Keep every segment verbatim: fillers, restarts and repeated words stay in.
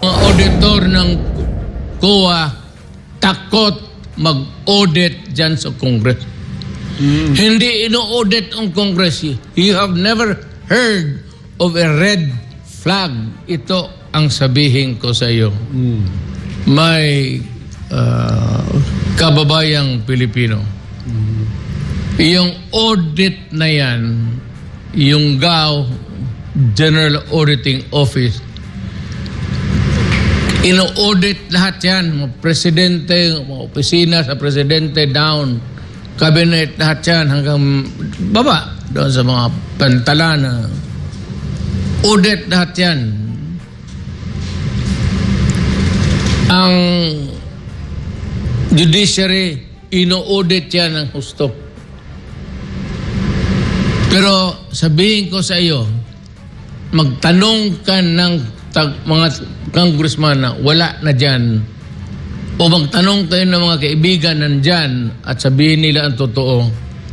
Mga auditor ng C O A takot mag-audit dyan sa Congress. Mm. Hindi ino-audit ang Congress. You have never heard of a red flag. Ito ang sabihin ko sa iyo. Mm. May uh, kababayang Pilipino. Mm. Yung audit na yan, yung G A O, General Auditing Office, ino-audit lahat yan. Mga presidente, mga opisina sa presidente down, cabinet, lahat yan hanggang baba, doon sa mga pantalana. Audit lahat yan. Ang judiciary, ino-audit yan ng husto. Pero sabihin ko sa iyo, magtanong ka ng tag, mga congressman na wala na dyan, o magtanong kayo ng mga kaibigan nandyan at sabihin nila ang totoo.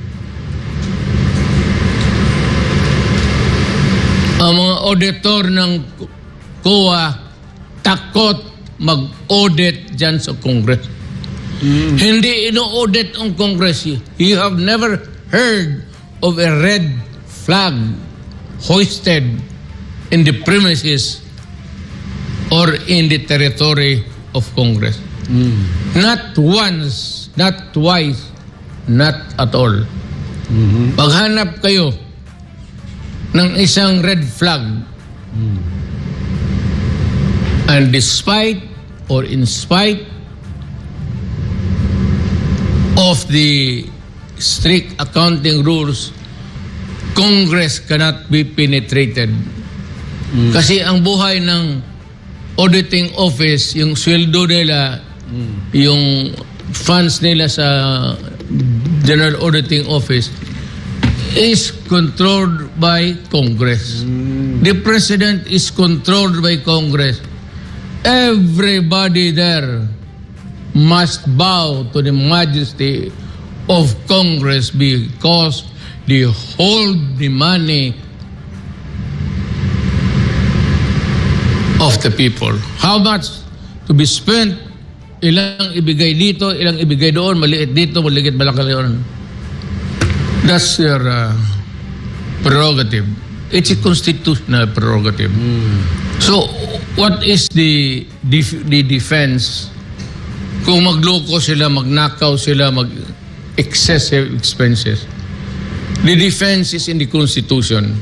Ang mga auditor ng C O A takot mag-audit dyan sa Congress. Mm. Hindi ino-audit ang Congress. You have never heard of a red flag hoisted in the premises or in the territory of Congress. Mm. Not once, not twice, not at all. Mm-hmm. Paghanap kayo ng isang red flag, mm. and despite or in spite of the strict accounting rules, Congress cannot be penetrated. Mm. Kasi ang buhay ng auditing office, yung sweldo nila, mm. yung funds nila sa General Auditing Office is controlled by Congress. Mm. The President is controlled by Congress. Everybody there must bow to the majesty of Congress because they hold the money of the people. How much to be spent? Ilang ibigay dito, ilang ibigay doon, maliit dito, maliit malaki doon. That's your uh, prerogative. It's a constitutional prerogative. Mm. So, what is the def the defense kung magloko sila, magnakaw sila, mag-excessive expenses? The defense is in the Constitution.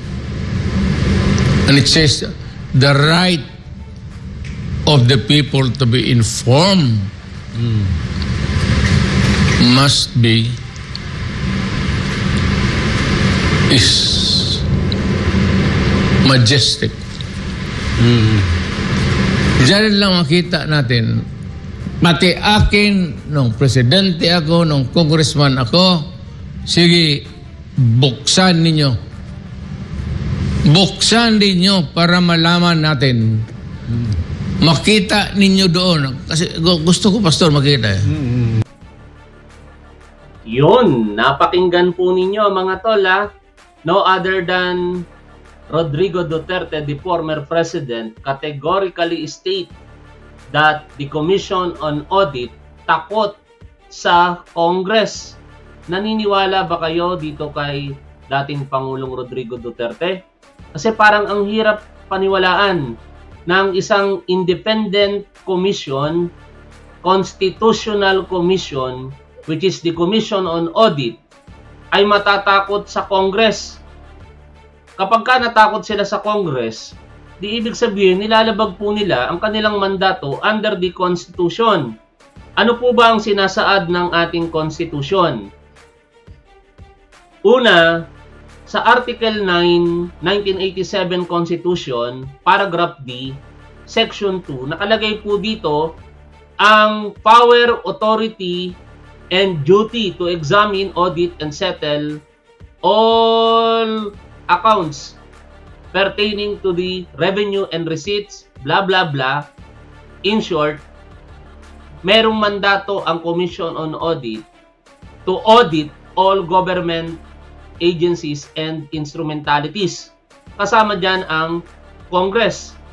And it says the right of the people to be informed mm. must be is majestic. Mm. Diyan lang makita natin, pati akin, nung presidente ako, nung congressman ako, sige, buksan ninyo. Buksan ninyo para malaman natin. Mm. Makita ninyo doon. Kasi gusto ko, Pastor, makita eh. Mm-hmm. Yun, napakinggan po ninyo mga tol ha. No other than Rodrigo Duterte, the former president, categorically state that the Commission on Audit takot sa Congress. Naniniwala ba kayo dito kay dating Pangulong Rodrigo Duterte? Kasi parang ang hirap paniwalaan ng isang independent commission, constitutional commission, which is the Commission on Audit, ay matatakot sa Congress. Kapag ka natakot sila sa Congress, di ibig sabihin nilalabag po nila ang kanilang mandato under the Constitution. Ano po ba ang sinasaad ng ating Constitution? Una, sa Article nine, nineteen eighty-seven Constitution, Paragraph D, Section two, nakalagay po dito ang power, authority, and duty to examine, audit, and settle all accounts pertaining to the revenue and receipts, blah, blah, blah. In short, merong mandato ang Commission on Audit to audit all government agencies and instrumentalities. Kasama dyan ang Congress.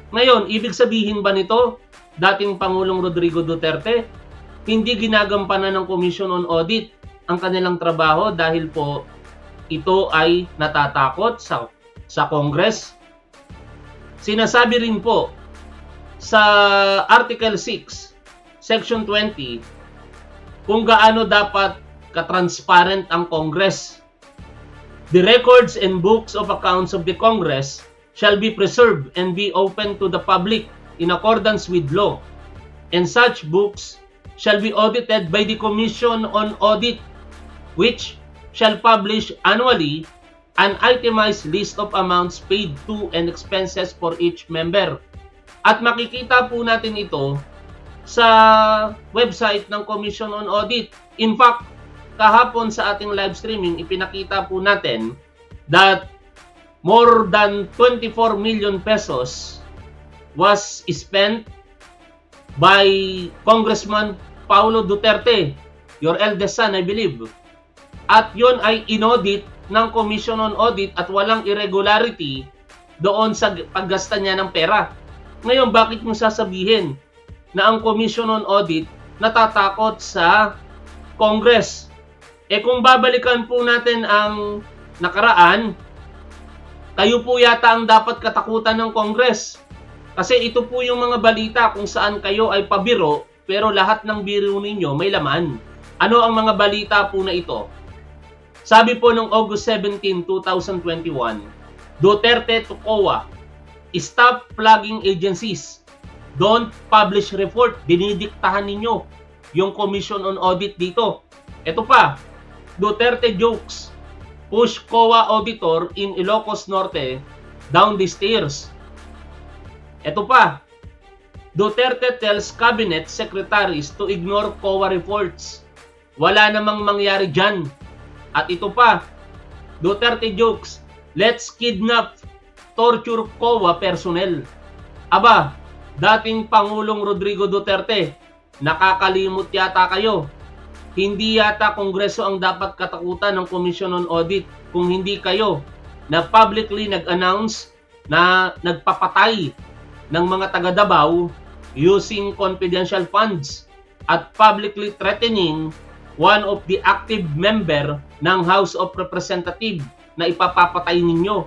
Ngayon, ibig sabihin ba nito, dating Pangulong Rodrigo Duterte, hindi ginagampanan ng Commission on Audit ang kanilang trabaho dahil po ito ay natatakot sa, sa Congress? Sinasabi rin po sa Article six, Section twenty, kung gaano dapat katransparent ang Congress. The records and books of accounts of the Congress shall be preserved and be open to the public in accordance with law, and such books shall be audited by the Commission on Audit, which shall publish annually an itemized list of amounts paid to and expenses for each member. At makikita po natin ito sa website ng Commission on Audit. In fact, kahapon sa ating live streaming, ipinakita po natin that more than twenty-four million pesos was spent by Congressman Paulo Duterte, your eldest son, I believe. At yon ay inaudit ng Commission on Audit at walang irregularity doon sa paggasta niya ng pera. Ngayon, bakit mo sasabihin na ang Commission on Audit natatakot sa Congress? Eh kung babalikan po natin ang nakaraan, kayo po yata ang dapat katakutan ng Congress. Kasi ito po yung mga balita kung saan kayo ay pabiro, pero lahat ng biro ninyo may laman. Ano ang mga balita po na ito? Sabi po noong August seventeenth, two thousand twenty-one, Duterte to C O A, stop plugging agencies. Don't publish report. Dinidiktahan ninyo yung Commission on Audit dito. Ito pa, Duterte jokes, push C O A auditor in Ilocos Norte down the stairs. Ito pa, Duterte tells cabinet secretaries to ignore C O A reports. Wala namang mangyari dyan. At ito pa, Duterte jokes, let's kidnap, torture C O A personnel. Aba, dating Pangulong Rodrigo Duterte, nakakalimot yata kayo. Hindi yata Kongreso ang dapat katakutan ng Commission on Audit kung hindi kayo na publicly nag-announce na nagpapatay ng mga taga Davao using confidential funds at publicly threatening one of the active member ng House of Representatives na ipapapatay ninyo.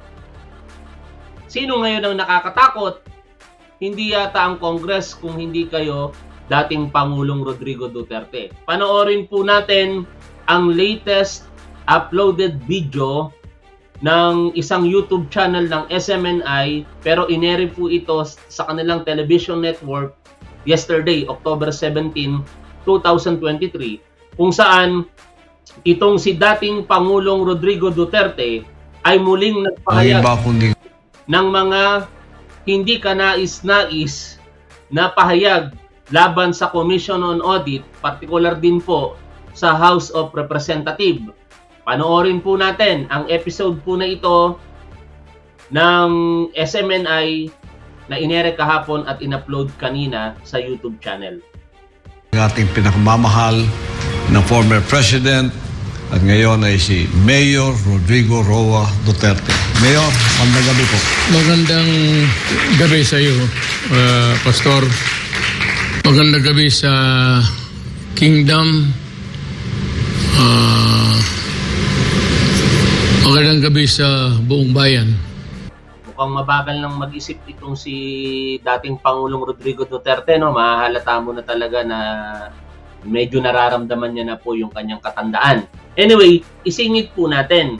Sino ngayon ang nakakatakot? Hindi yata ang Congress kung hindi kayo dating Pangulong Rodrigo Duterte. Panoorin po natin ang latest uploaded video ng isang YouTube channel ng S M N I, pero inere po ito sa kanilang television network yesterday, October seventeenth, two thousand twenty-three, kung saan itong si dating Pangulong Rodrigo Duterte ay muling nagpahayag ng mga hindi kanais-nais na pahayag laban sa Commission on Audit, partikular din po sa House of Representatives. Panoorin po natin ang episode po na ito ng S M N I na inere kahapon at in-upload kanina sa YouTube channel. Ang ating pinakamamahal na former President at ngayon ay si Mayor Rodrigo Roa Duterte. Mayor, magandang gabi po. Magandang gabi sa iyo, uh, Pastor. Magandang gabi sa Kingdom. Uh, magandang gabi sa buong bayan. Mukhang mabagal nang mag-isip itong si dating Pangulong Rodrigo Duterte, no? Mahahalata mo na talaga na medyo nararamdaman niya na po yung kanyang katandaan. Anyway, isingit po natin.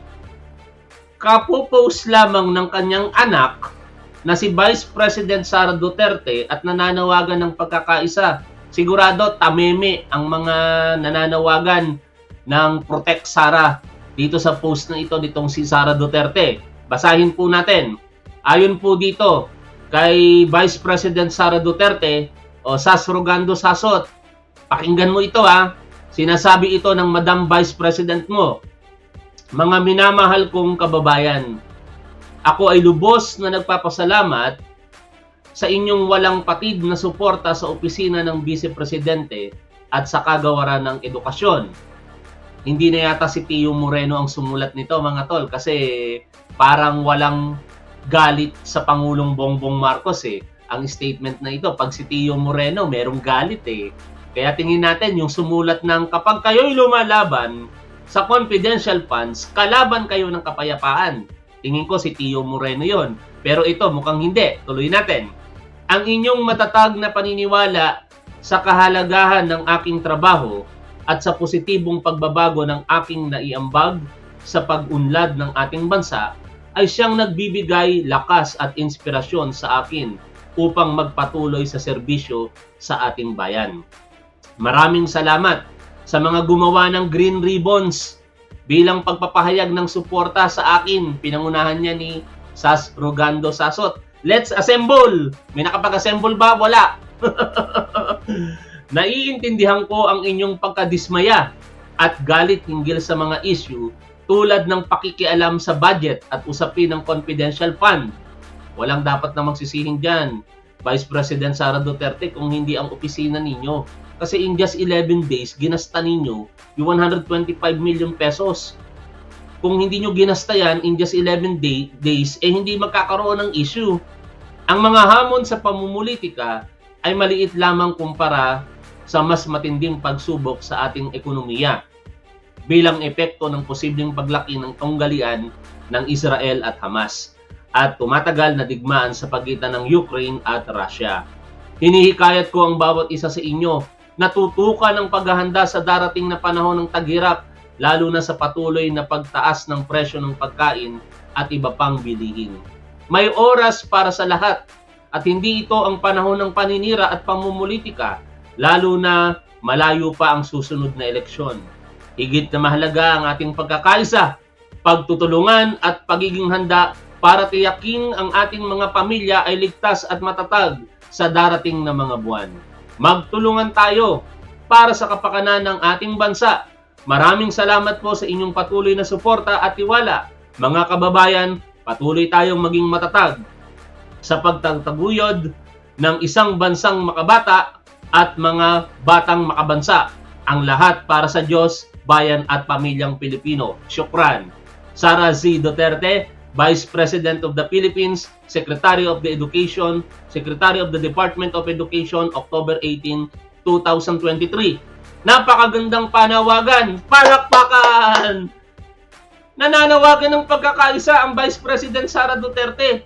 Kapopose lamang ng kanyang anak na si Vice President Sara Duterte at nananawagan ng pagkakaisa. Sigurado tameme ang mga nananawagan ng Protect Sara dito sa post na ito nitong si Sara Duterte. Basahin po natin. Ayon po dito kay Vice President Sara Duterte, o Sas Rogando Sasot, pakinggan mo ito ha. Sinasabi ito ng Madam Vice President mo. Mga minamahal kong kababayan, ako ay lubos na nagpapasalamat sa inyong walang patid na suporta sa opisina ng Vice Presidente at sa kagawaran ng edukasyon. Hindi na yata si Tio Moreno ang sumulat nito, mga tol, kasi parang walang galit sa Pangulong Bongbong Marcos eh. Ang statement na ito, pag si Tio Moreno, merong galit eh. Kaya tingin natin yung sumulat ng kapag kayo'y lumalaban sa confidential funds, kalaban kayo ng kapayapaan. Tingin ko si Tio Moreno yon. Pero ito mukhang hindi. Tuloy natin. Ang inyong matatag na paniniwala sa kahalagahan ng aking trabaho at sa positibong pagbabago ng aking naiambag sa pag-unlad ng ating bansa ay siyang nagbibigay lakas at inspirasyon sa akin upang magpatuloy sa serbisyo sa ating bayan. Maraming salamat sa mga gumawa ng Green Ribbons bilang pagpapahayag ng suporta sa akin. Pinangunahan niya ni Sas Rogando Sasot. Let's assemble! May nakapag-assemble ba? Wala! Naiintindihan ko ang inyong pagkadismaya at galit hinggil sa mga issue tulad ng pakikialam sa budget at usapin ng confidential fund. Walang dapat na magsisihing dyan, Vice President Sara Duterte, kung hindi ang opisina ninyo. Kasi in just eleven days, ginasta ninyo yung one hundred twenty-five million pesos. Kung hindi nyo ginasta yan in just eleven day, days, eh hindi magkakaroon ng issue. Ang mga hamon sa pamumulitika ay maliit lamang kumpara sa mas matinding pagsubok sa ating ekonomiya bilang epekto ng posibleng paglaki ng tunggalian ng Israel at Hamas at tumatagal na digmaan sa pagitan ng Ukraine at Russia. Hinihikayat ko ang bawat isa sa inyo na tutukan ng paghahanda sa darating na panahon ng taghirap, lalo na sa patuloy na pagtaas ng presyo ng pagkain at iba pang bilihin. May oras para sa lahat at hindi ito ang panahon ng paninira at pamumulitika, lalo na malayo pa ang susunod na eleksyon. Higit na mahalaga ang ating pagkakaisa, pagtutulungan at pagiging handa para tiyaking ang ating mga pamilya ay ligtas at matatag sa darating na mga buwan. Magtulungan tayo para sa kapakanan ng ating bansa. Maraming salamat po sa inyong patuloy na suporta at tiwala. Mga kababayan, patuloy tayong maging matatag sa pagtataguyod ng isang bansang makabata at mga batang makabansa. Ang lahat para sa Diyos, bayan at pamilyang Pilipino. Syukran. Sara Z. Duterte, Vice President of the Philippines, Secretary of the Education, Secretary of the Department of Education, October eighteenth, two thousand twenty-three. Napakagandang panawagan, palakpakan! Nananawagan ng pagkakaisa ang Vice President Sara Duterte.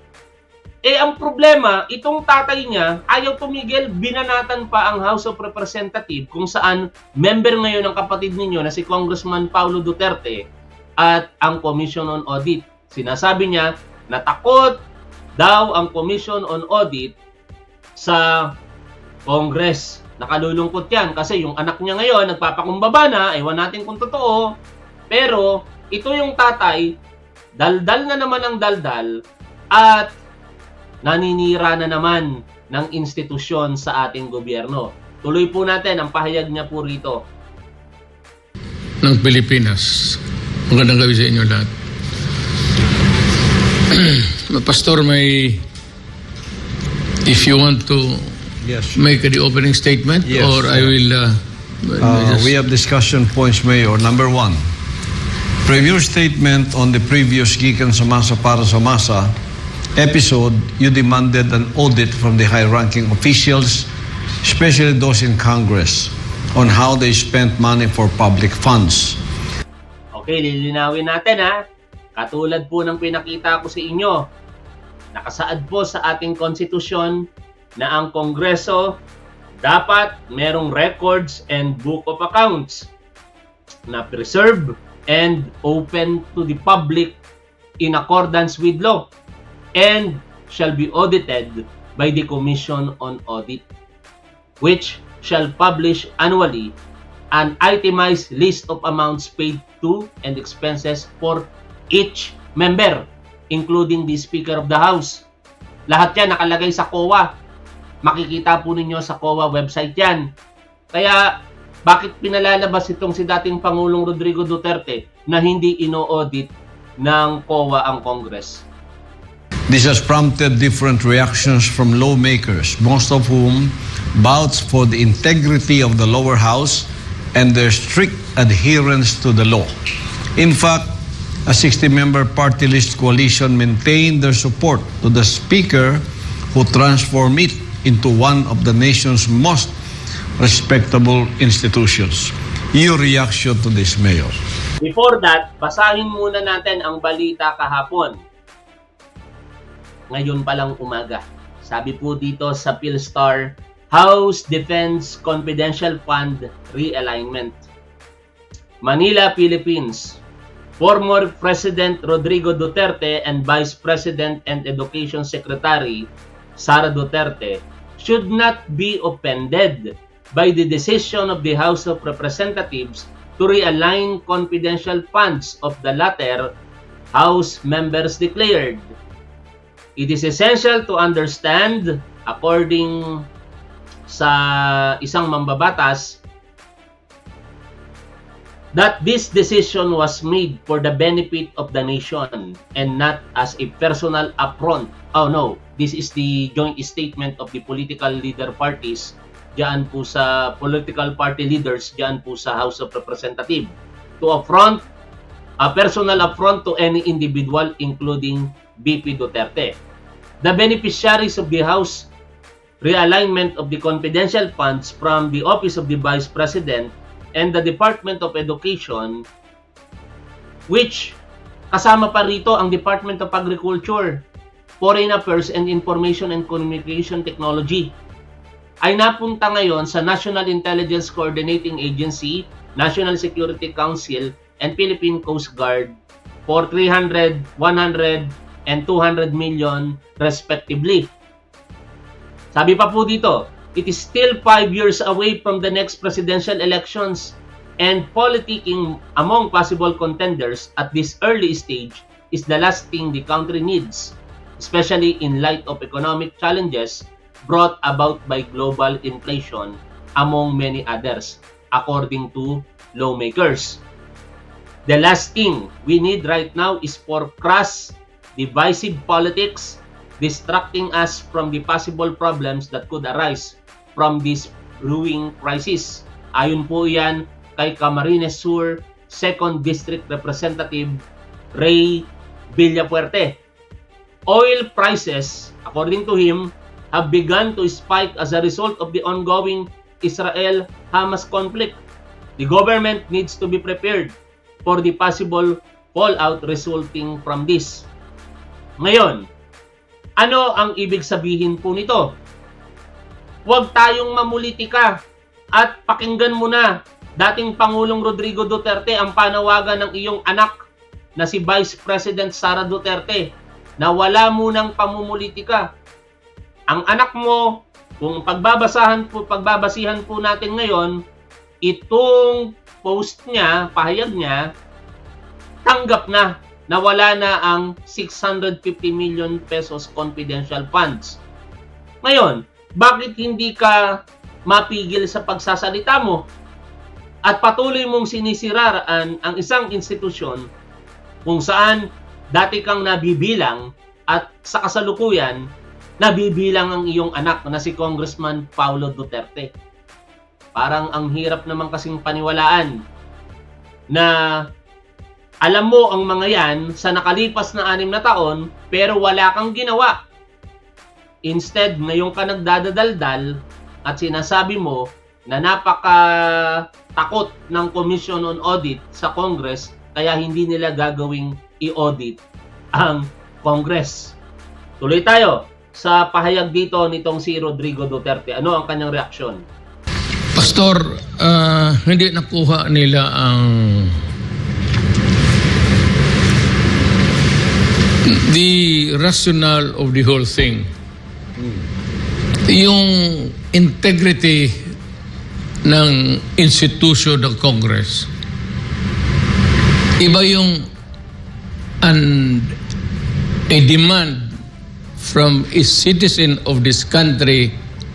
Eh ang problema, itong tatay niya ayaw tumigil, binanatan pa ang House of Representatives kung saan member ngayon ng kapatid ninyo na si Congressman Paulo Duterte at ang Commission on Audit. Sinasabi niya na takot daw ang Commission on Audit sa Congress. Nakalulungkot yan kasi yung anak niya ngayon nagpapakumbaba na, ewan natin kung totoo. Pero ito yung tatay, daldal na naman ang daldal at naninira na naman ng institusyon sa ating gobyerno. Tuloy po natin ang pahayag niya po rito. Ng Pilipinas. Magandang gabi sa inyo lahat. Pastor, may if you want to Yes. make the opening statement, Yes. or I will uh, Uh, just- we have discussion points, Mayor. Number one, preview statement on the previous Gikan sa Masa para sa Masa episode, you demanded an audit from the high-ranking officials, especially those in Congress, on how they spent money for public funds. Okay, lilinawin natin ha. Katulad po ng pinakita ko sa inyo, nakasaad po sa ating konstitusyon na ang Kongreso dapat merong records and book of accounts na preserve and open to the public in accordance with law and shall be audited by the Commission on Audit, which shall publish annually an itemized list of amounts paid to and expenses for each member, including the Speaker of the House. Lahat yan nakalagay sa C O A. Makikita po ninyo sa C O A website yan. Kaya, bakit pinalalabas itong si dating Pangulong Rodrigo Duterte na hindi ino-audit ng C O A ang Congress? This has prompted different reactions from lawmakers, most of whom vouch for the integrity of the lower house and their strict adherence to the law. In fact, a sixty-member party list coalition maintain their support to the Speaker who transformed it into one of the nation's most respectable institutions. Your reaction to this, Mayor? Before that, basahin muna natin ang balita kahapon. Ngayon palang umaga. Sabi po dito sa Philstar, House Defense Confidential Fund Realignment. Manila, Philippines. Former President Rodrigo Duterte and Vice President and Education Secretary Sara Duterte should not be offended by the decision of the House of Representatives to realign confidential funds of the latter, House members declared. It is essential to understand, according sa isang mambabatas, that this decision was made for the benefit of the nation and not as a personal affront. Oh no, this is the joint statement of the political leader parties diyan po sa political party leaders diyan po sa House of Representatives to affront, a personal affront to any individual including B P Duterte. The beneficiaries of the House realignment of the confidential funds from the Office of the Vice President and the Department of Education, which kasama pa rito ang Department of Agriculture, Foreign Affairs and Information and Communication Technology, ay napunta ngayon sa National Intelligence Coordinating Agency, National Security Council, and Philippine Coast Guard for three hundred, one hundred, and two hundred million respectively. Sabi pa po dito, it is still five years away from the next presidential elections, and politicking among possible contenders at this early stage is the last thing the country needs, especially in light of economic challenges brought about by global inflation, among many others, according to lawmakers. The last thing we need right now is for crass, divisive politics, distracting us from the possible problems that could arise from this brewing crisis. Ayon po yan kay Camarines Sur second District Representative Ray Villafuerte. Oil prices, according to him, have begun to spike as a result of the ongoing Israel-Hamas conflict. The government needs to be prepared for the possible fallout resulting from this. Ngayon, ano ang ibig sabihin po nito? Huwag tayong mamulitika at pakinggan mo na dating Pangulong Rodrigo Duterte ang panawagan ng iyong anak na si Vice President Sara Duterte na wala munang pamumulitika. Ang anak mo, kung pagbabasahan po, pagbabasihan po natin ngayon, itong post niya, pahayag niya, tanggap na na wala na ang six hundred fifty million pesos confidential funds. Ngayon, bakit hindi ka mapigil sa pagsasalita mo at patuloy mong sinisiraan ang isang institusyon kung saan dati kang nabibilang at sa kasalukuyan nabibilang ang iyong anak na si Congressman Paulo Duterte? Parang ang hirap naman kasing paniwalaan na alam mo ang mga yan sa nakalipas na anim na taon pero wala kang ginawa. Instead, ngayon ka nagdadadaldal at sinasabi mo na napaka-takot ng Commission on Audit sa Congress kaya hindi nila gagawing i-audit ang Congress. Tuloy tayo sa pahayag dito nitong si Rodrigo Duterte. Ano ang kanyang reaksyon? Pastor, uh, hindi nakuha nila ang the rationale of the whole thing. Yung integrity ng institution ng Congress. Iba yung an, a demand from a citizen of this country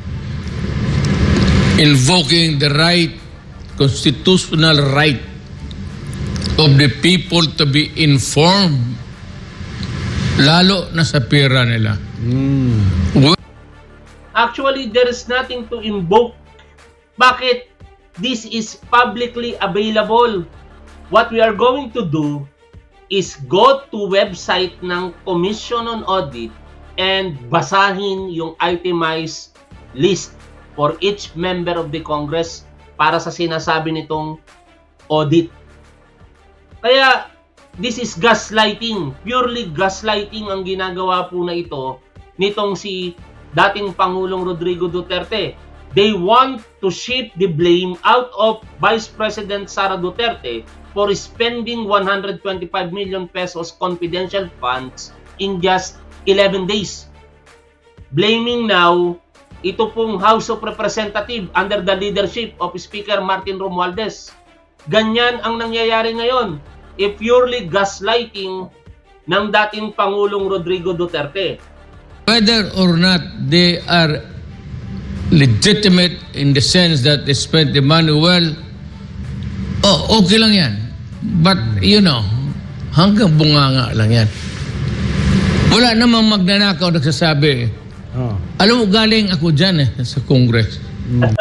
invoking the right, constitutional right of the people to be informed, lalo na sa pera nila. Mm. Actually, there is nothing to invoke. Bakit? This is publicly available. What we are going to do is go to website ng Commission on Audit and basahin yung itemized list for each member of the Congress para sa sinasabi nitong audit. Kaya, this is gaslighting. Purely gaslighting ang ginagawa po na ito nitong si dating Pangulong Rodrigo Duterte. They want to shift the blame out of Vice President Sara Duterte for spending one hundred twenty-five million pesos confidential funds in just eleven days. Blaming now ito pong House of Representatives under the leadership of Speaker Martin Romualdez. Ganyan ang nangyayari ngayon. E purely gaslighting ng dating Pangulong Rodrigo Duterte. Whether or not they are legitimate in the sense that they spent the money well, oh, okay lang yan. But, you know, hanggang bunganga lang yan. Wala namang magnanakaw nagsasabi, oh. Alam mo, galing ako dyan eh, sa Congress. Mm.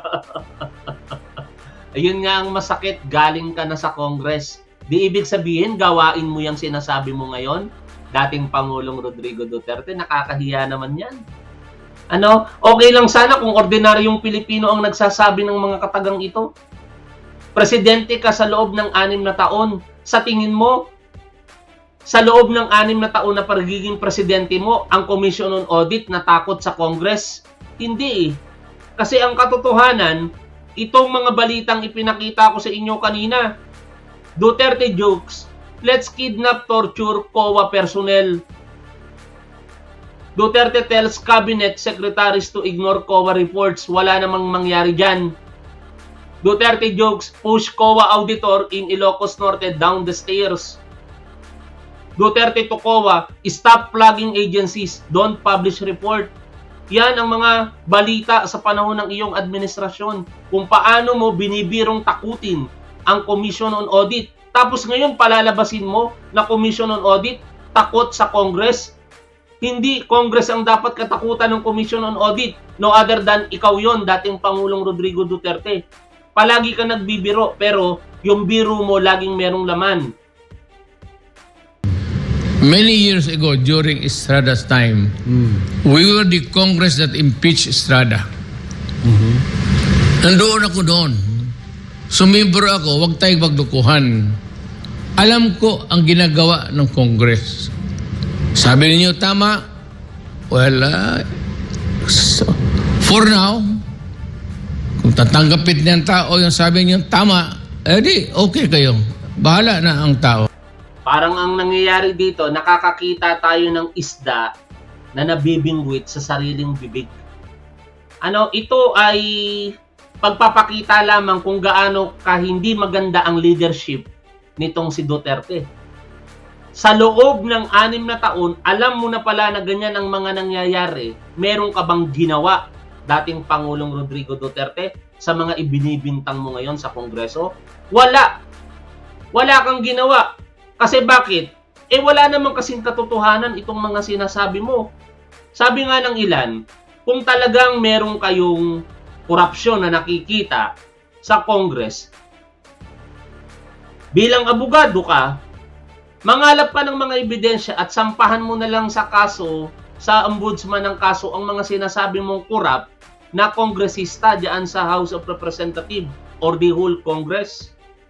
Ayun nga ang masakit, galing ka na sa Congress. Di ibig sabihin, gawain mo yung sinasabi mo ngayon, dating Pangulong Rodrigo Duterte, nakakahiya naman yan. Ano? Okay lang sana kung ordinaryong Pilipino ang nagsasabi ng mga katagang ito. Presidente ka sa loob ng anim na taon. Sa tingin mo, sa loob ng anim na taon na pagiging presidente mo, ang Commission on Audit natakot sa Congress? Hindi eh. Kasi ang katotohanan, itong mga balitang ipinakita ko sa inyo kanina, Duterte jokes, let's kidnap, torture, C O A personnel. Duterte tells cabinet secretaries to ignore C O A reports. Wala namang mangyari dyan. Duterte jokes, push C O A auditor in Ilocos Norte down the stairs. Duterte to C O A, stop plugging agencies, don't publish report. Yan ang mga balita sa panahon ng iyong administrasyon. Kung paano mo binibirong takutin ang Commission on Audit. Tapos ngayon palalabasin mo na Commission on Audit takot sa Congress. Hindi Congress ang dapat katakutan ng Commission on Audit. No other than ikaw yon, dating Pangulong Rodrigo Duterte. Palagi ka nagbibiro pero yung biro mo laging merong laman. Many years ago, during Estrada's time, mm. we were the Congress that impeached Estrada. Mm-hmm. Nandoon ako doon. Sumibro ako, huwag tayong magdukuhan. Alam ko ang ginagawa ng Congress. Sabi niyo tama? Well, uh, so, for now, kung tatanggapin niyan tao yung sabi niyo tama, edi okay kayo. Bahala na ang tao. Parang ang nangyayari dito, nakakakita tayo ng isda na nabibingwit sa sariling bibig. Ano, ito ay pagpapakita lamang kung gaano ka hindi maganda ang leadership nitong si Duterte. Sa loob ng anim na taon, alam mo na pala na ganyan ang mga nangyayari. Meron ka bang ginawa, dating Pangulong Rodrigo Duterte, sa mga ibinibintang mo ngayon sa Kongreso? Wala. Wala kang ginawa. Kasi bakit? Eh wala namang kasing katotohanan itong mga sinasabi mo. Sabi nga ng ilan, kung talagang meron kayong korupsyon na nakikita sa Congress, bilang abogado ka, mangalap ka ng mga ebidensya at sampahan mo na lang sa kaso, sa ombudsman ng kaso, ang mga sinasabi mong korap na kongresista diyan sa House of Representatives or the whole Congress.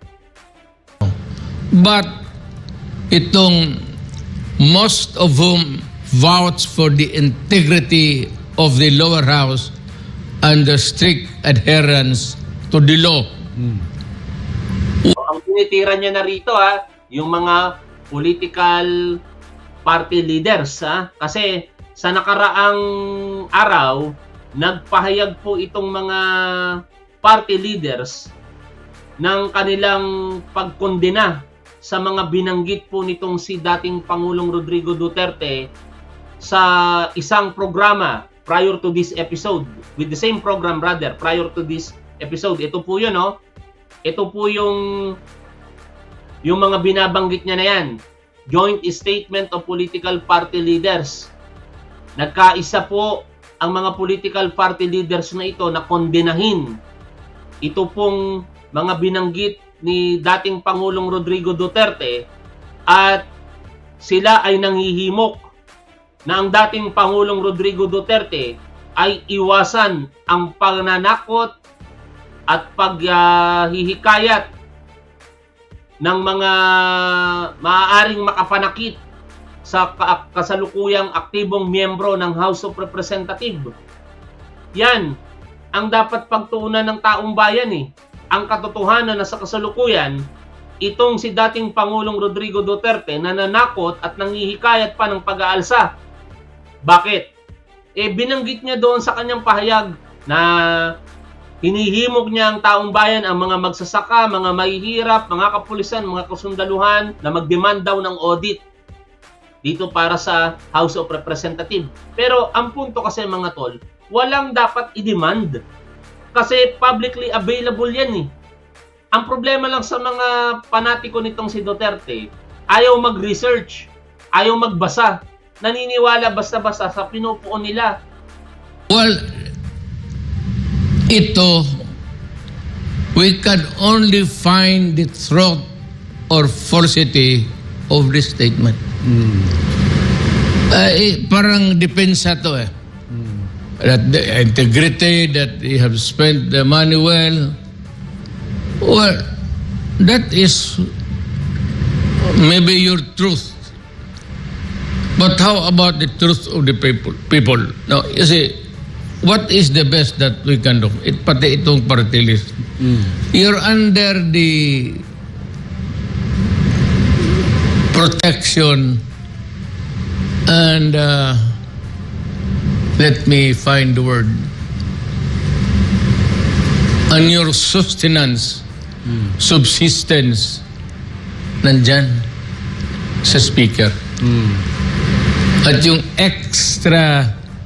But itong most of whom vouch for the integrity of the lower house and the strict adherence to the law. Hmm. Ang tinitira niya na rito ha, yung mga political party leaders ha, kasi sa nakaraang araw nagpahayag po itong mga party leaders ng kanilang pagkondena sa mga binanggit po nitong si dating Pangulong Rodrigo Duterte sa isang programa prior to this episode. With the same program rather, prior to this episode. Ito po yun, no? Ito po yung yung mga binabanggit niya na yan. Joint Statement of Political Party Leaders. Nagkaisa po ang mga political party leaders na ito na kondenahin ito pong mga binanggit ni dating Pangulong Rodrigo Duterte at sila ay nanghihimok na ang dating Pangulong Rodrigo Duterte ay iwasan ang pagnanakot at paghihikayat uh, ng mga maaaring makapanakit sa kasalukuyang aktibong miyembro ng House of Representatives. Yan ang dapat pagtuunan ng taong bayan eh. Ang katotohanan na sa kasalukuyan, itong si dating Pangulong Rodrigo Duterte nananakot at nanghihikayat pa ng pag-aalsa. Bakit? Eh binanggit niya doon sa kanyang pahayag na hinihimok niya ang taong bayan, ang mga magsasaka, mga mahihirap, mga kapulisan, mga kasundaluhan na mag-demand daw ng audit dito para sa House of Representatives. Pero ang punto kasi mga tol, walang dapat i-demand kasi publicly available yan eh. Ang problema lang sa mga panatiko nitong si Duterte, ayaw mag-research, ayaw magbasa, naniniwala basta-basta sa pinupuo nila. Well, ito, we can only find the truth or falsity of this statement. Mm. Uh, eh, parang depensa to eh. Mm. That the integrity, that they have spent the money well. Well, that is maybe your truth. But how about the truth of the people? People? Now, you see, what is the best that we can do? It, pati itong party list. Mm. You're under the protection and uh, let me find the word. And your sustenance, mm. subsistence, nandyan sa speaker. Mm. At yung extra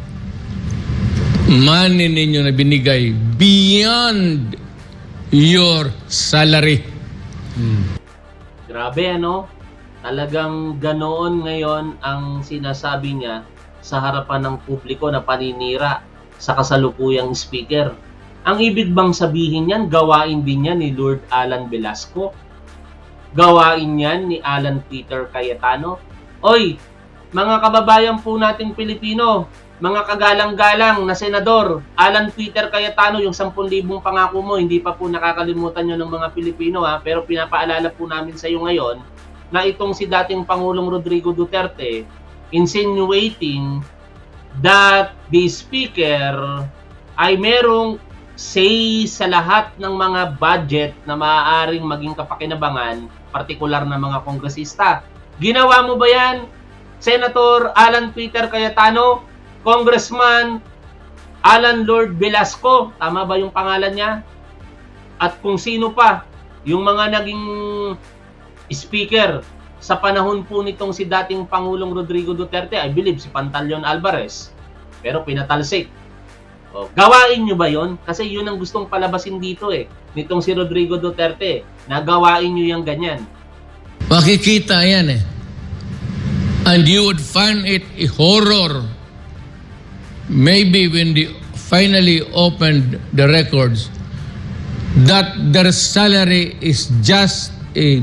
money ninyo na binigay beyond your salary. Hmm. Grabe ano? Talagang ganoon ngayon ang sinasabi niya sa harapan ng publiko na paninira sa kasalukuyang speaker. Ang ibig bang sabihin niyan, gawain din yan ni Lord Alan Velasco? Gawain yan ni Alan Peter Cayetano? Oy, mga kababayan po nating Pilipino, mga kagalang-galang na senador, Alan Peter Cayetano, yung sampung libong pangako mo, hindi pa po nakakalimutan nyo ng mga Pilipino ha, pero pinapaalala po namin sa iyo ngayon na itong si dating Pangulong Rodrigo Duterte insinuating that the speaker ay merong say sa lahat ng mga budget na maaaring maging kapakinabangan, partikular na mga kongresista. Ginawa mo ba yan, Senator Alan Peter Cayetano, Congressman Alan Lord Velasco, tama ba yung pangalan niya? At kung sino pa yung mga naging speaker sa panahon po nitong si dating Pangulong Rodrigo Duterte, I believe si Pantaleon Alvarez, pero pinatalsik. O, gawain nyo ba yon? Kasi yun ang gustong palabasin dito eh, nitong si Rodrigo Duterte, na gawain nyo yung ganyan. Makikita yan eh. And you would find it a horror. Maybe when they finally opened the records, that their salary is just a,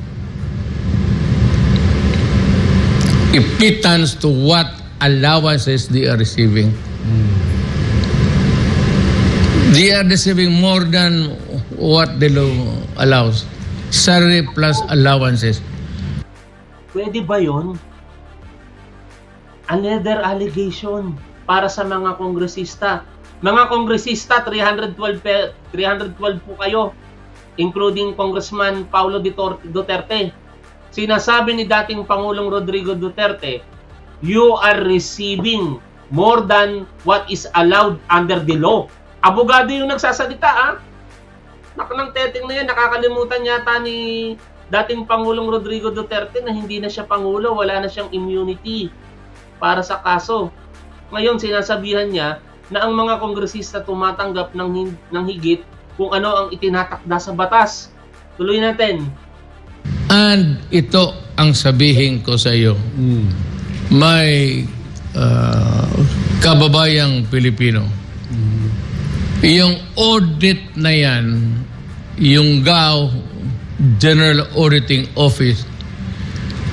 a pittance to what allowances they are receiving. Mm. They are receiving more than what the law allows. Salary plus allowances. Pwede ba yun? Another allegation para sa mga kongresista. Mga kongresista, three hundred twelve po kayo, including Congressman Paulo Duterte. Sinasabi ni dating Pangulong Rodrigo Duterte, you are receiving more than what is allowed under the law. Abogado yung nagsasalita, ah. Nakang teteng na yan, nakakalimutan yata ni dating Pangulong Rodrigo Duterte na hindi na siya Pangulo, wala na siyang immunity para sa kaso. Ngayon, sinasabihan niya na ang mga kongresista tumatanggap ng, ng higit kung ano ang itinatakda sa batas. Tuloy natin. And ito ang sabihin ko sa iyo. Mm. May uh, kababayang Pilipino. Mm. Yung audit na yan, yung G A O, General Auditing Office,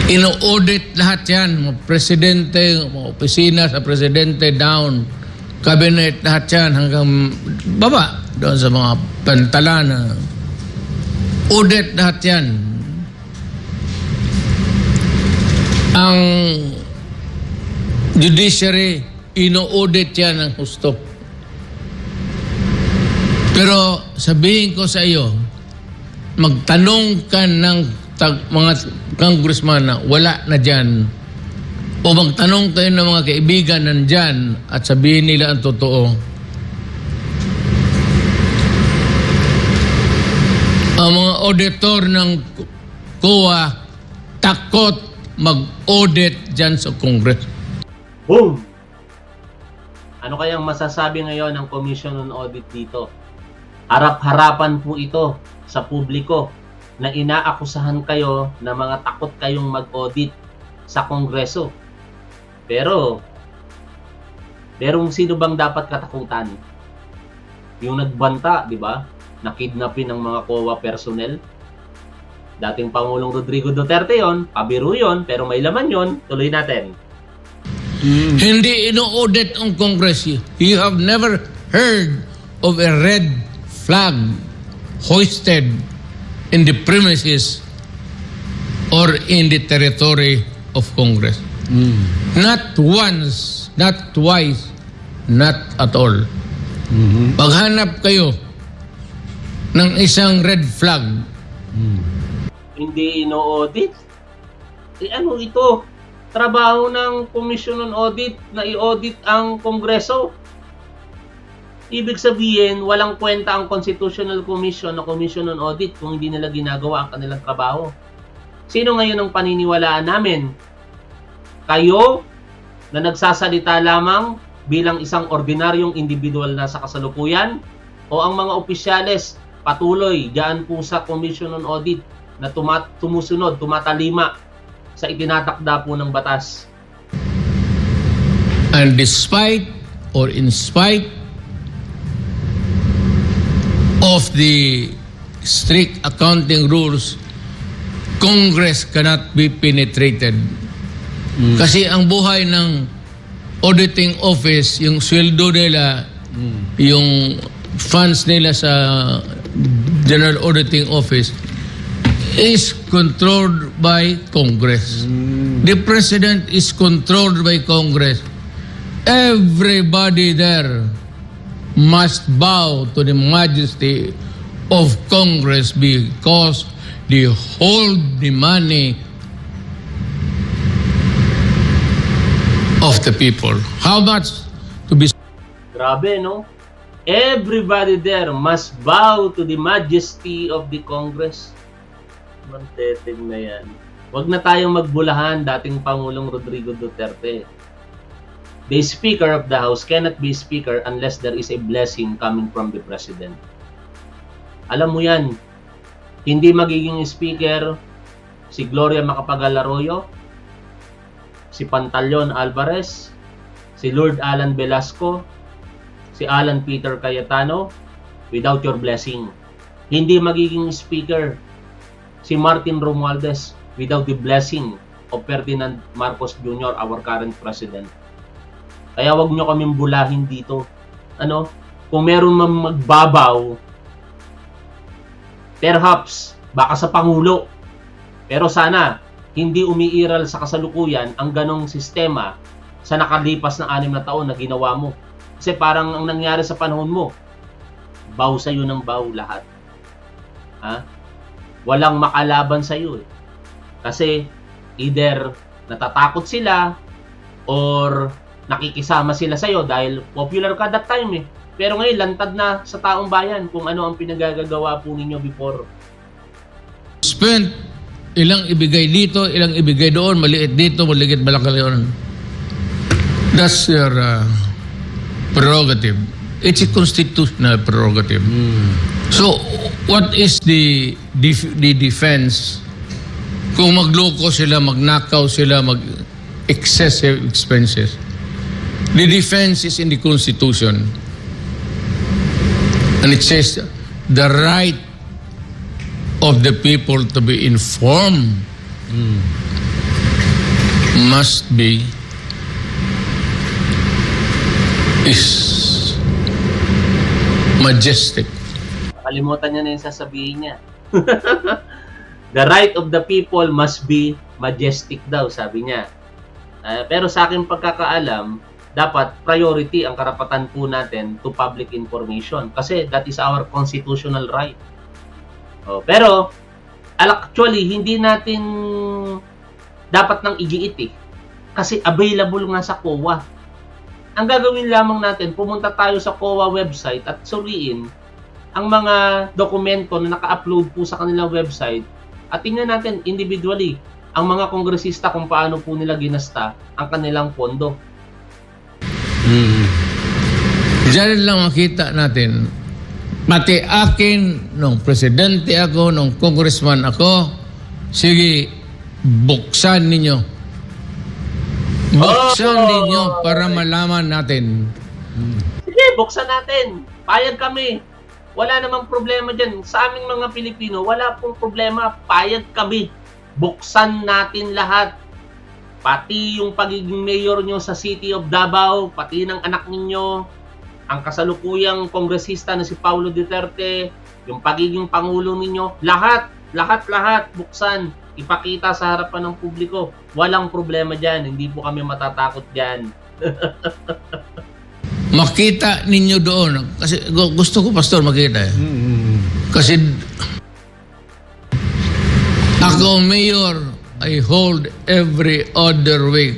Ino-audit lahat yan. Mga presidente, mga opisina sa presidente down, cabinet, lahat yan hanggang baba doon sa mga pantalana. Audit lahat yan. Ang judiciary, ino-audit yan ng husto. Pero sabihin ko sa iyo, magtanong ka ng tag, mga congressman na wala na dyan, o magtanong kayo ng mga kaibigan nandyan at sabihin nila ang totoo. Ang mga auditor ng C O A takot mag-audit dyan sa Congress. Boom! Ano kayang masasabi ngayon ng Commission on Audit dito? Harap-harapan po ito sa publiko na inaakusahan kayo na mga takot kayong mag-audit sa Kongreso. Pero, merong sino bang dapat katakutan? Yung nagbanta, di ba? Nakidnapin ng mga C O A personnel. Dating Pangulong Rodrigo Duterte yon, pabiro yon, pero may laman yon. Tuloy natin. Hmm. Hindi ino-audit ang Congress. You have never heard of a red flag hoisted in the premises or in the territory of Congress. Mm. Not once, not twice, not at all. Mm-hmm. Paghanap kayo ng isang red flag. Mm. Hindi ino-audit? Eh ano ito? Trabaho ng Commission on Audit na i-audit ang Kongreso. Ibig sabihin, walang kwenta ang Constitutional Commission na Commission on Audit kung hindi nila ginagawa ang kanilang trabaho. Sino ngayon ang paniniwalaan namin? Kayo na nagsasalita lamang bilang isang ordinaryong individual na sa kasalukuyan, o ang mga opisyales patuloy diyan po sa Commission on Audit na tumat tumusunod, tumatalima sa itinatakda po ng batas? And despite or in spite of the strict accounting rules, Congress cannot be penetrated. Mm. Kasi ang buhay ng auditing office, yung sweldo nila, mm. yung funds nila sa General Auditing Office is controlled by Congress. Mm. The President is controlled by Congress. Everybody there must bow to the majesty of Congress because they hold the money of the people. How much to be... Grabe, no? Everybody there must bow to the majesty of the Congress. Mantetig na yan. Huwag na tayong magbulahan dating Pangulong Rodrigo Duterte. The Speaker of the House cannot be Speaker unless there is a blessing coming from the President. Alam mo yan, hindi magiging Speaker si Gloria Macapagal-Arroyo, si Pantaleon Alvarez, si Lord Alan Velasco, si Alan Peter Cayetano without your blessing. Hindi magiging Speaker si Martin Romualdez without the blessing of Ferdinand Marcos Junior, our current President. Kaya wag nyo kaming bulahin dito. Ano? Kung meron mang magbabaw, perhaps, baka sa Pangulo. Pero sana, hindi umiiral sa kasalukuyan ang ganong sistema sa nakalipas na anim na taon na ginawa mo. Kasi parang ang nangyari sa panahon mo, baw sa'yo ng baw lahat. Ha? Walang makalaban sa'yo eh. Kasi either natatakot sila or nakikisama sila sa'yo dahil popular ka that time eh. Pero ngayon, lantad na sa taong bayan kung ano ang pinagagagawa po ninyo before. Spend, ilang ibigay dito, ilang ibigay doon, maliit dito, maliit malaki doon. That's your uh, prerogative. It's a constitutional prerogative. Mm. So, what is the, def the defense kung magloko sila, magnakaw sila, mag-excessive expenses? The defense is in the Constitution. And it says the right of the people to be informed. Mm. must be is majestic. Kalimutan niya na yung sasabihin niya. The right of the people must be majestic daw, sabi niya. Uh, pero sa aking pagkakaalam, dapat priority ang karapatan po natin to public information kasi that is our constitutional right. Oh, pero actually, hindi natin dapat nang igiit eh. Kasi available nga sa C O A. Ang gagawin lamang natin, pumunta tayo sa C O A website at suriin ang mga dokumento na naka-upload po sa kanilang website at tingnan natin individually ang mga kongresista kung paano po nila ginasta ang kanilang pondo. Hmm. Diyan lang makita natin, pati akin, nung presidente ako, nung congressman ako, sige, buksan ninyo. Buksan oh! ninyo para malaman natin. Sige, buksan natin. Payag kami. Wala namang problema dyan. Sa aming mga Pilipino, wala pong problema. Payag kami. Buksan natin lahat. Pati yung pagiging mayor nyo sa City of Davao, pati ng anak ninyo, ang kasalukuyang kongresista na si Paulo Duterte, yung pagiging pangulo ninyo, lahat, lahat, lahat, buksan. Ipakita sa harapan ng publiko. Walang problema dyan. Hindi po kami matatakot dyan. Makita ninyo doon. Kasi gusto ko, Pastor, makita eh. Mm-hmm. Kasi ako, Mayor, I hold every other week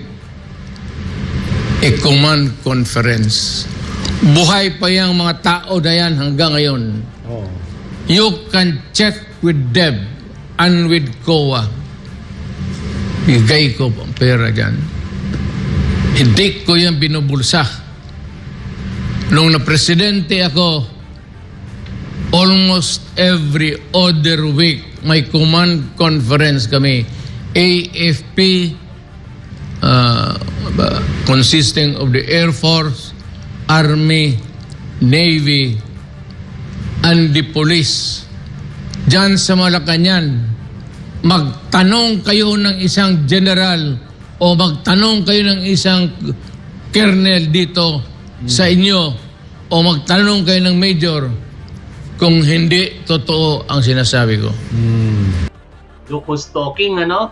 a command conference. Buhay pa yung mga tao na yan hanggang ngayon. Oh. You can check with Deb and with C O A. Bigay ko ang pera dyan. Hindi ko yan binubulsa. Nung na-presidente ako, almost every other week, may command conference kami. A F P, uh, consisting of the Air Force, Army, Navy, and the Police. Diyan sa Malacanang, magtanong kayo ng isang general o magtanong kayo ng isang colonel dito hmm. sa inyo o magtanong kayo ng major kung hindi totoo ang sinasabi ko. Hmm. Lucas talking, ano?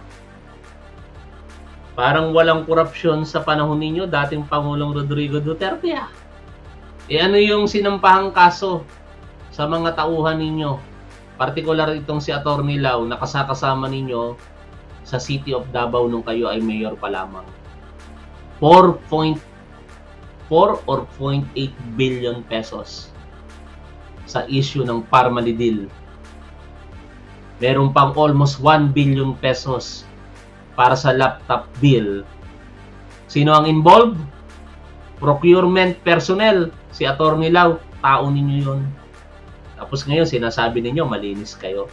Parang walang korupsyon sa panahon ninyo, dating Pangulong Rodrigo Duterte. Ah. E ano yung sinampahang kaso sa mga tauhan ninyo? Partikular itong si Attorney Lau na kasakasama ninyo sa City of Davao nung kayo ay mayor pa lamang. four point four or four point eight billion pesos sa issue ng Parmalidil. Meron pang almost one billion pesos para sa laptop bill. Sino ang involved? Procurement personnel. Si Attorney Lau, tao ninyo yun. Tapos ngayon, sinasabi ninyo, malinis kayo.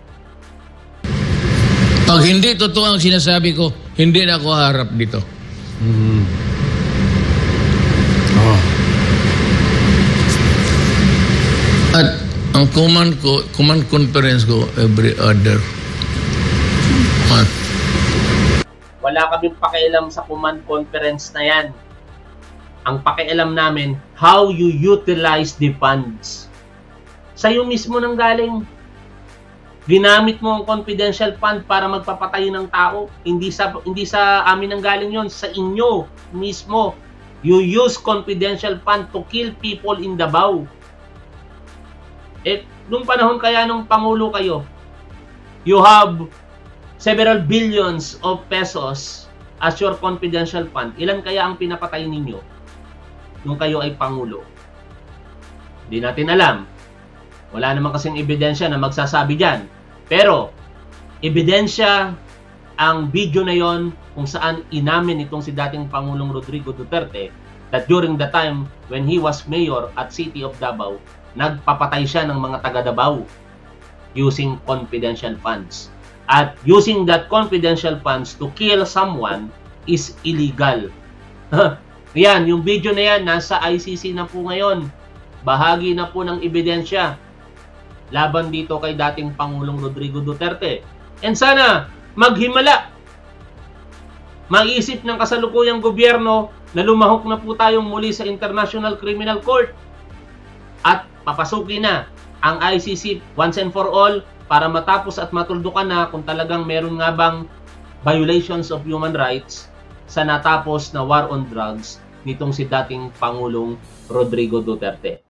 Pag hindi totoo ang sinasabi ko, hindi na ako harap dito. Mm-hmm. Oh. At ang command ko, command conference ko every other month. Wala kaming pakialam sa command conference na yan. Ang pakialam namin, how you utilize the funds. Sa'yo mismo nang galing. Ginamit mo ang confidential fund para magpapatay ng tao. Hindi sa, hindi sa amin nang galing yon, sa inyo mismo. You use confidential fund to kill people in Davao. Eh, nung panahon kaya nung Pangulo kayo, you have several billions of pesos as your confidential fund. Ilan kaya ang pinapatay ninyo nung kayo ay Pangulo? Hindi natin alam. Wala naman kasing ebidensya na magsasabi dyan. Pero, ebidensya ang video na yon kung saan inamin itong si dating Pangulong Rodrigo Duterte that during the time when he was mayor at City of Davao, nagpapatay siya ng mga taga-Davao using confidential funds. At using that confidential funds to kill someone is illegal. Yan, yung video na yan, nasa I C C na po ngayon. Bahagi na po ng ebidensya laban dito kay dating Pangulong Rodrigo Duterte. And sana, maghimala. Maisip ng kasalukuyang gobyerno na lumahok na po tayong muli sa International Criminal Court at papasukin na ang I C C once and for all para matapos at matuldukan na kung talagang meron nga bang violations of human rights sa natapos na war on drugs nitong si dating Pangulong Rodrigo Duterte.